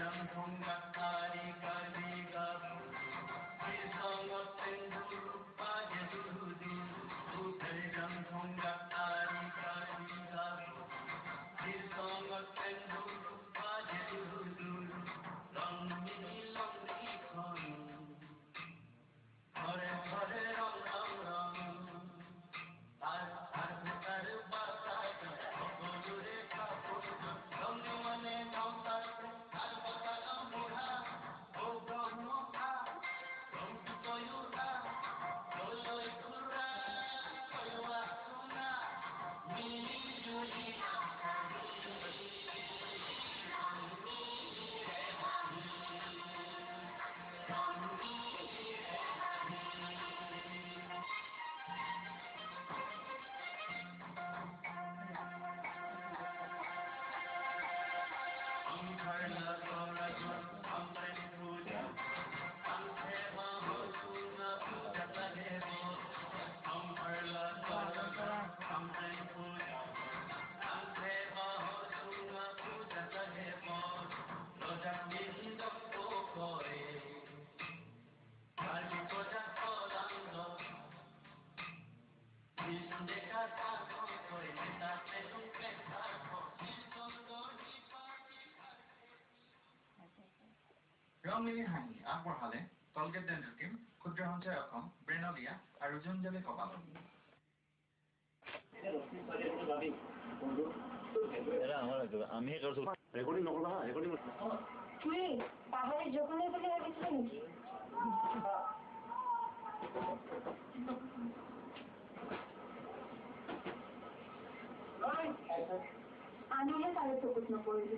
ৰংলিনী হাঁহি আগবঢ়ালে তলগেট দেন্দ্ৰটিম ক্ষুদ্ৰ সঞ্চয় অসম ব্ৰেনলিয়া আৰু জুঞ্জলি কপাল আমি রেকর্ডিং নকরবা রেকর্ডিং কি পাহাড়ে যখনই বলে গেছিল নাকি আমি তাহলে তো প্রশ্ন করবি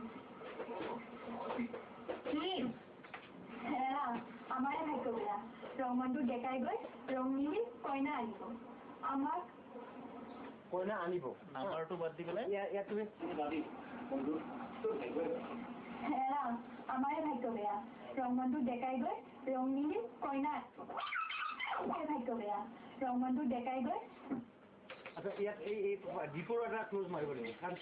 কি হ্যাঁ আমার ভাগ্য বেড়া রংমন্টু ডেকাই গৈ রং মিলি কইনা আনিব আমার কইনা আনিব আমারটো বাদ দি পেলাই ইয়া তুমি দাদি বন্ধু তো দেখবে হ্যাঁ আমার ভাগ্য বেড়া রংমন্টু ডেকাই গৈ রং মিলি কইনা ভাগ্য বেড়া রংমন্টু ডেকাই গৈ আচ্ছা ইয়াত এই ডিপোর এটা ক্লোজ মারিব লাগিব কারণ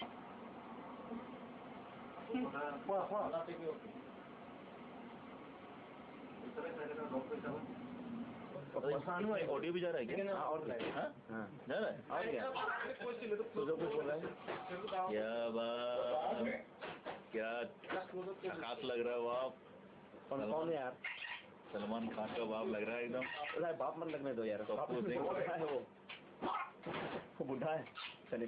ऑडियो भी जा रहा है क्या? और हाँ जा रहा है और क्या? तो कुछ बोला है क्या बात क्या खास लग रहा है वो आप कौन है यार सलमान खान का बाप लग रहा है एकदम अरे बाप मत लगने दो यार तो है वो बुढ़ा है चलिए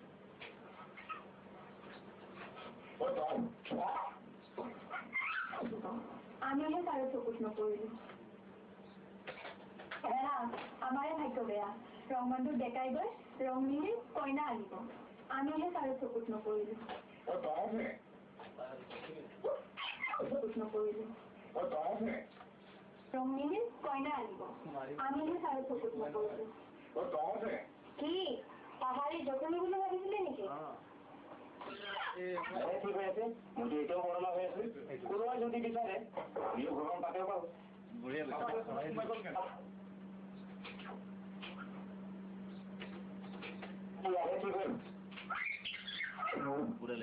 আমি তার তো প্রশ্ন করিনি হ্যাঁ আমার ভাগ্য বেড়া রংমন্টু ডেকাই গৈ রং মিলি কইনা আনিব আমি তার তো প্রশ্ন করিনি প্রশ্ন করিনি রং মিলি কইনা আনিব আমি তার তো প্রশ্ন করিনি কি পাহাড়ে যখনই বলে ভাবিছিলে নাকি ঠিক হয়েছে কিন্তু এটাও করোনা হয়েছে করোনা যদি বিচারে আমিও ভ্রমণ তাকেও পাবো পুরালে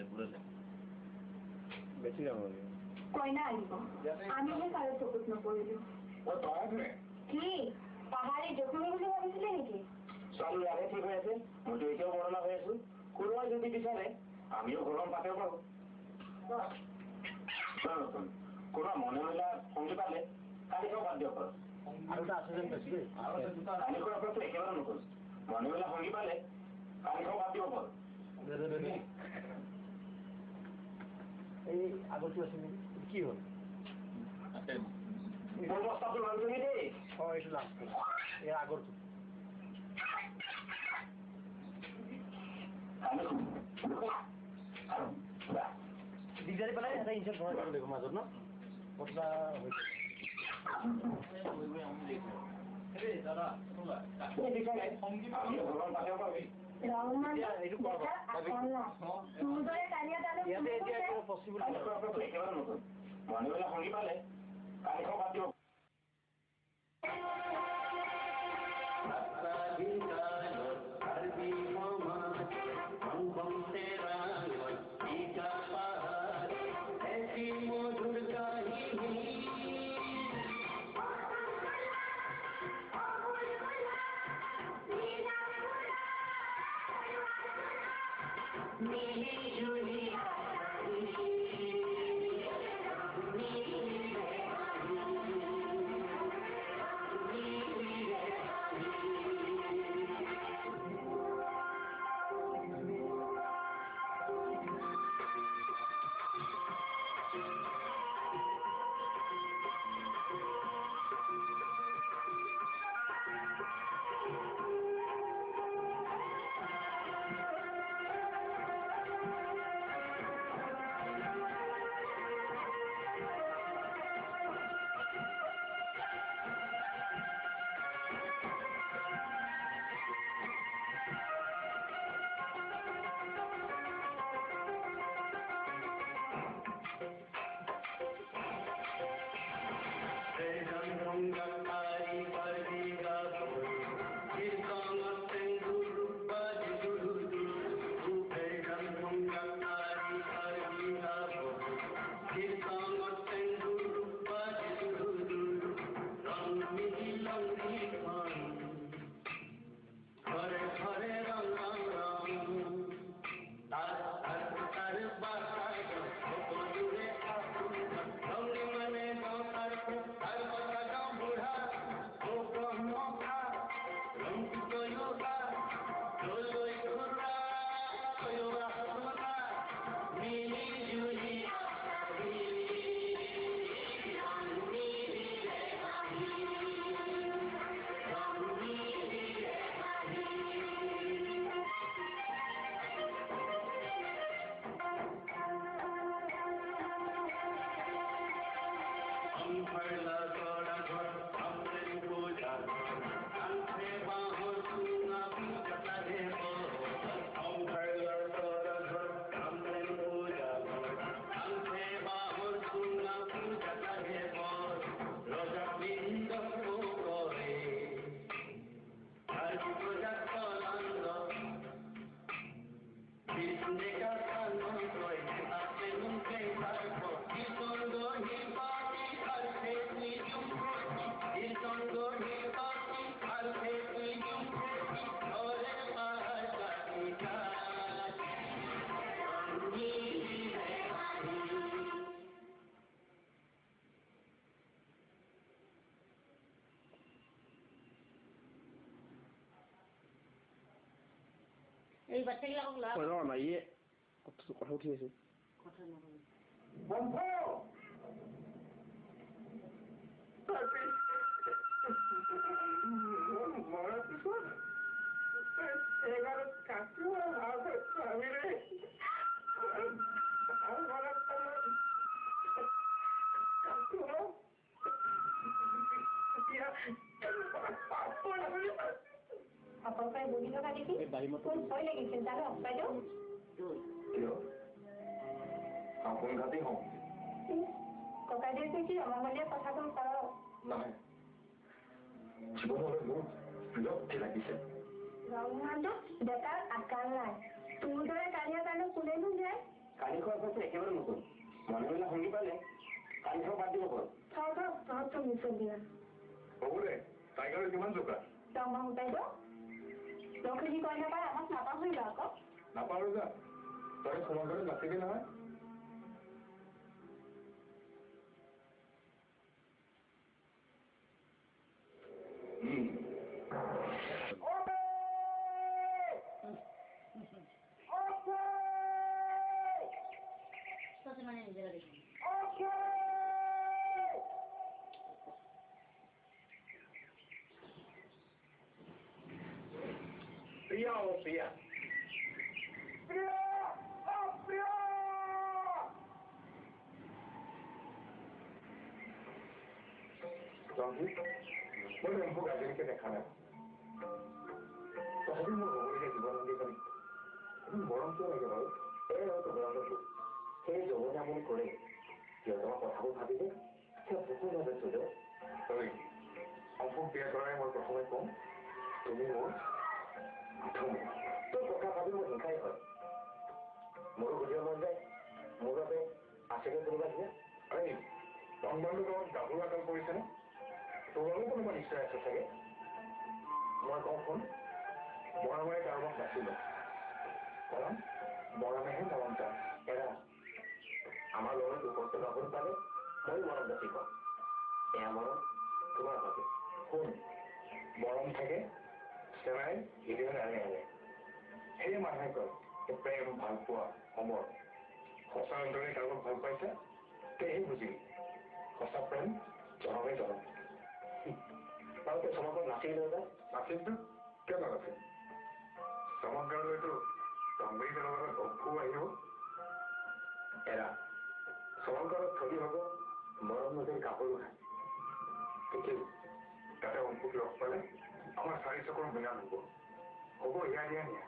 বেশি দাম হবে কইনা আনিব আমি তার তো প্রশ্ন করিনি কি পাহাড়ে যখনই বলে ভাবিছিলে নাকি চালু আগে ঠিক হয়েছে কিন্তু এটাও করোনা হয়েছে করোনা যদি বিচারে আমিও ভ্রমণ তাকেও পাবো কোনো মনে হইলা সঙ্গী পালে কালিকেও বাদ দিও করো আর ওটা আছে যেন বেশি আমি কোনো আপনার তো একেবারে নতুন মনে হইলা সঙ্গী পালে কালিকেও বাদ দিব করো এই আগৰটো আছে নেকি কি হ'ল বস্তাটো ভাল তুমি দেই এইটো লাষ্ট এই আগৰটো দিগদাৰি পেলাই এটা ইনচাৰ্ট ভৰাই দিব লাগিব মাজত ন কথা পচিবল মনে হলে সঙ্গী পালে কালিকেও বাদ দিব तेरा ऐसी मधुर এই বাচ্চাগুলো লাভ মাইয়ে কথা উঠি আছে বন্ধ মরার পিছন এবার কাকু আর ভাবে আমি রে আর মরার কাকু আপোনালোকে বহি থকা দেখি কোন ভয় লাগিছিল জানো বাইদেউ আপোন ঘাটি হওঁ ককাইদেউ কি ৰমামলীয়া কথাবোৰ কৰক নহয় জীৱনলৈ মোৰ বিৰক্তি লাগিছে ৰংমানটো ডেকাৰ আকাৰ নাই তোৰ দৰে কালিয়া কাৰণে কোনেনো যায় কালি খোৱাৰ পাছত একেবাৰে নতুন মনে মনে সংগী পালে কালি খোৱা বাদ দিব পাৰোঁ তহঁতৰ মিছল দিয়া হ'বলে টাইগাৰৰ কিমান জোকা ৰংমাহু বাইদেউ লক্ষী কয় নাপায় আমাক নাপাহৰিবা আকৌ নাপাহৰো যা তই সময় দৰে নাচিবি নহয় মানে নিজেরা দেখি প্রিয়া ও প্রিয়া প্রিয়া ও প্রিয়া রঞ্জিত মই ৰম্ভক আজিলৈকে দেখা নাই তথাপি মোৰ হবলগীয়া জীৱনসংগীকৰণ মৰম কিয় লাগে বাৰু এই হয়তো মৰমটো সেই যৌৱনে আমনি কৰে কিয় তোমাৰ কথাবোৰ ভাবিলে কিয় বুকু ভাবিছো যে তই অংশক বিয়া কৰাই মই প্ৰথমে কওঁ তুমি মোৰ তোৰ কথা ভাবি মোৰ হিংসাই হয় মোৰো বুজিব মন যায় মোৰ বাবে আছেগে কোনোবা দিয়ে এই ৰংবান্ধু গাঁৱত গাভৰু আকাল কৰিছেনে তোৰো কোনোবা নিশ্চয় আছে চাগে মই কওঁ শুন মৰামৰে কাৰোবাক বাচিলো কাৰণ মৰমেহে মৰম পায় এৰা আমাৰ লগত উপস্থিত গাভৰু পালে মই মৰম যাচি কম এয়া মৰম তোমাৰ ভাবে শুন মৰম থাকে চেনাই হৃদয় আনে আনে সেয়ে মানুহে কয় প্ৰেম ভাল পোৱা অমৰ সঁচা অন্তৰে কাৰোবাক ভাল পাইছা তেহে বুজিবি সঁচা প্ৰেম জনমে জনম তাৰপৰা চমকত নাচিল দাদা নাচিলতো কিয় নাছিল চমক গাঁৱলৈতো তম্বী জনগণৰ গপু আহিব এৰা চমক গাঁৱত থলি হ'ব মৰম নদীৰ গাভৰু খায় ঠিকেই তাতে অংকুক লগ পালে আমাৰ 4 চকৰ মিলান হ'ব হিয়া দিয়া নিয়া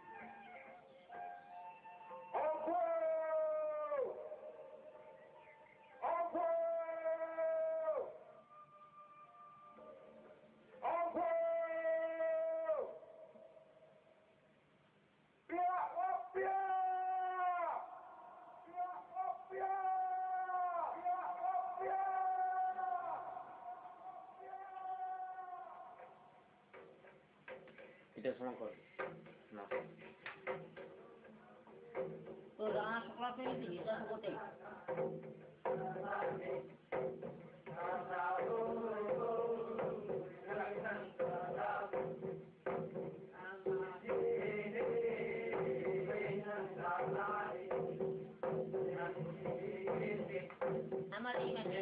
Kita semua kau. Nah. Orang sekolah ini kita sekolah. Nama ini kan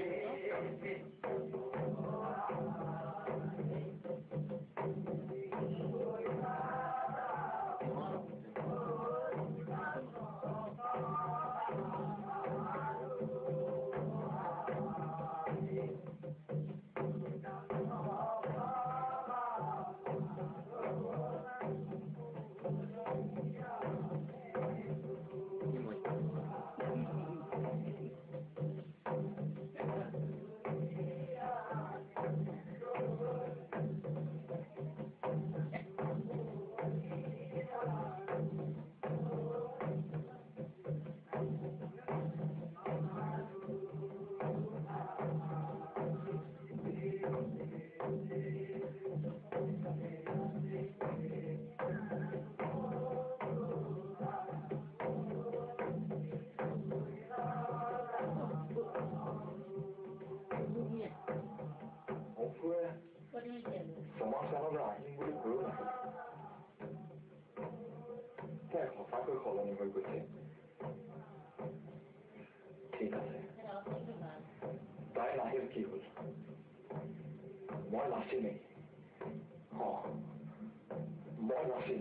সমাজখনলৈ আহিম বুলি কৈও নাহিল তাই সঁচাকৈ সলনি হৈ গৈছে ঠিক আছে তাই নাহিল কি হ'ল মই নাচিমেই মই নাচিম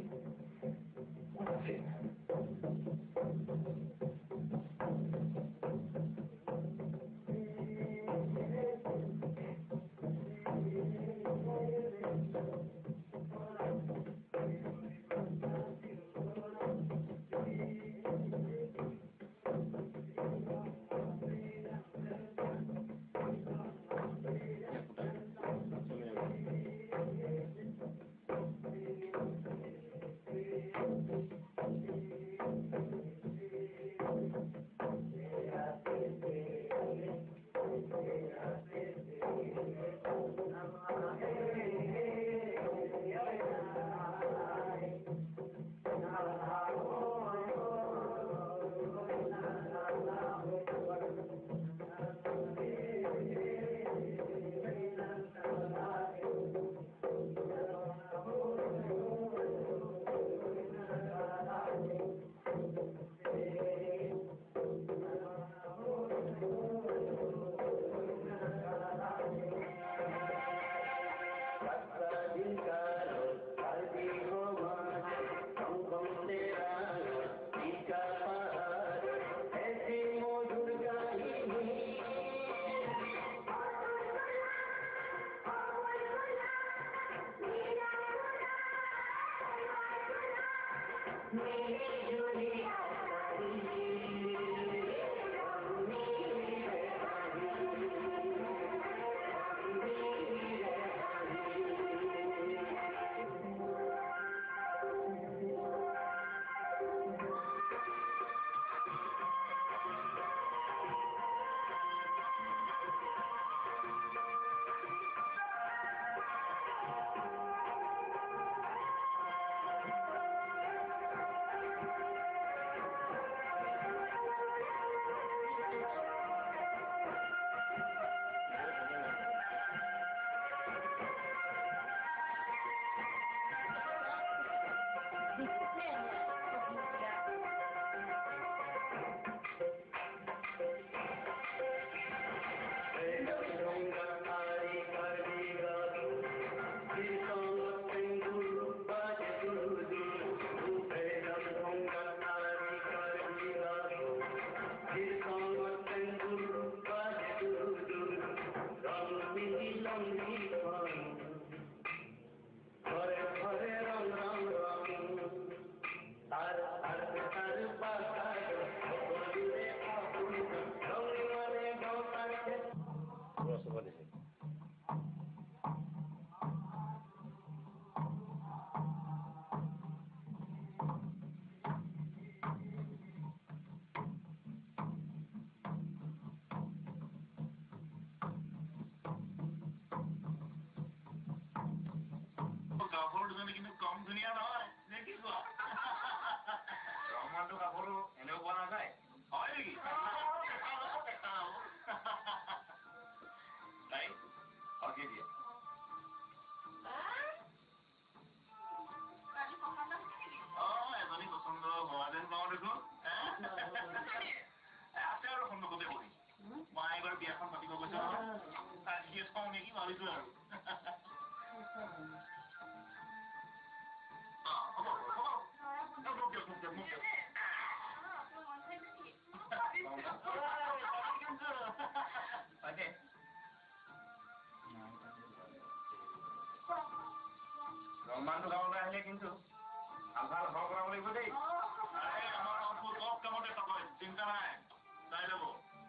সন্মানটো গাঁৱলৈ আহিলে কিন্তু ভাল হওক কৰাব লাগিব দেই আমাৰ চব কামতে তকৈ চিন্তা নাই চাই ল'ব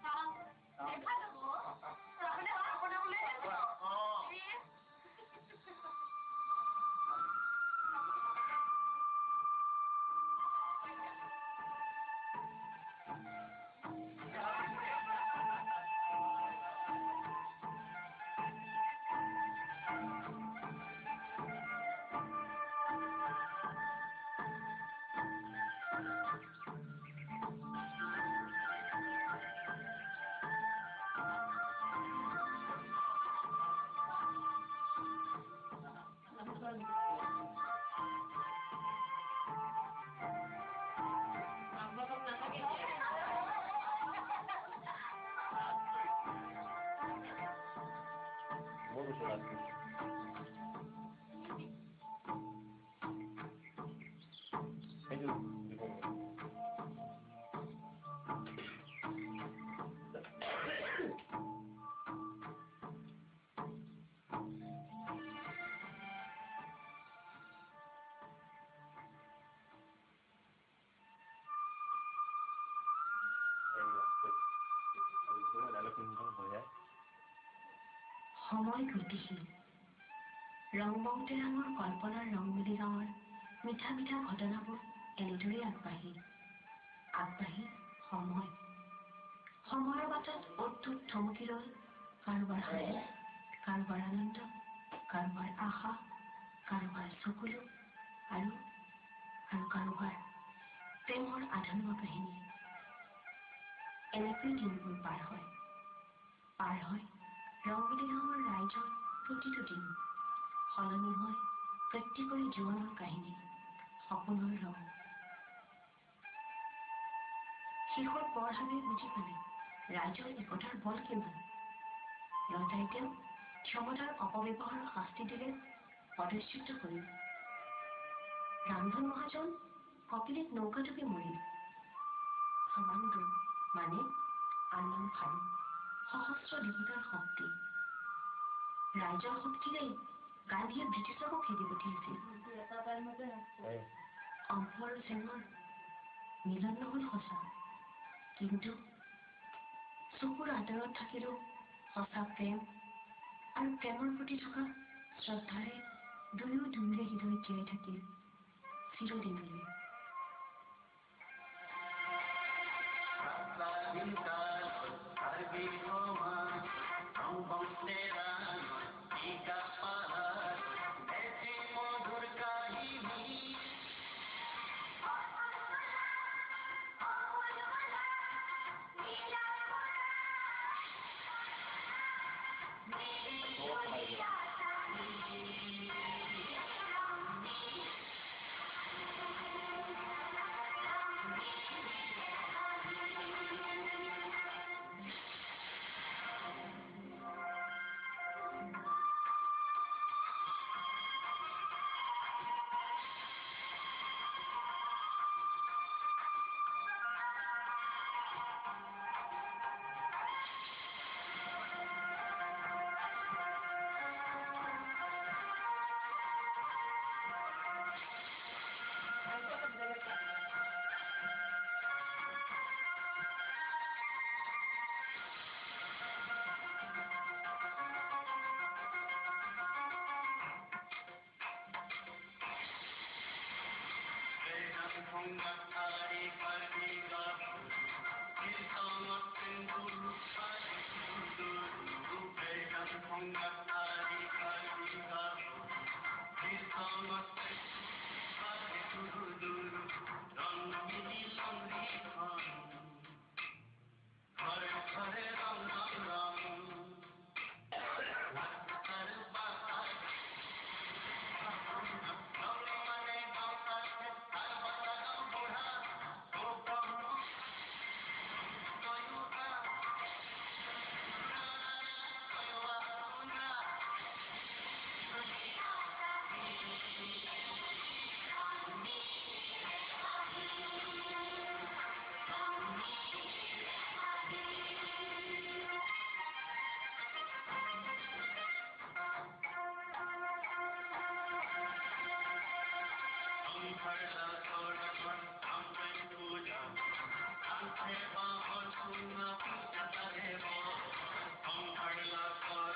সময় গতিশীল ৰংমংতে নামৰ কল্পনাৰ ৰংমিলি গাঁৱৰ মিঠা মিঠা ঘটনাবোৰ এনেদৰেই আগবাঢ়ি সময়ৰ বাটত অদ্ভুত থমকি ৰল কাৰোবাৰ হাঁহি কাৰোবাৰ আনন্দ কাৰোবাৰ আশা কাৰোবাৰ চকুলো আৰু কাৰোবাৰ প্ৰেমৰ আধৰুৱা কাহিনী এনেকৈ দিনবোৰ পাৰ হয় ৰংমিলি গাঁৱৰ ৰাইজৰ প্ৰতিটো দিন সলনি হয় প্ৰত্যেকৰে জীৱনৰ কাহিনী সপোনৰ ৰং শেষত বৰহাৱে বুজি পালে ৰাইজৰ একতাৰ বল কিমান ৰজাই তেওঁ ক্ষমতাৰ অপব্যৱহাৰৰ শাস্তি দিলে পদচ্যুত কৰিল ৰামধন মহাজন কপিলিত নৌকাটোকে মৰিল খাবাংডু মানে আন্নাম খাৰু সহস্ৰ দেৱতাৰ শক্তি ৰাইজৰ শক্তিৰে গান্ধীয়ে ব্ৰিটিছকো খেদি পঠিয়াইছিল অংশ আৰু চেঙৰ মিলন নহল সঁচা কিন্তু চকুৰ আঁতৰত থাকিলেও সঁচা প্ৰেম আৰু প্ৰেমৰ প্ৰতি থকা শ্ৰদ্ধাৰে দুয়োৰে হৃদয় জীয়াই থাকিল চিৰদিনলৈ Harla Koraman, Amman Puja, Amhe Bahan Sunna Puja Deva, Harla Koraman.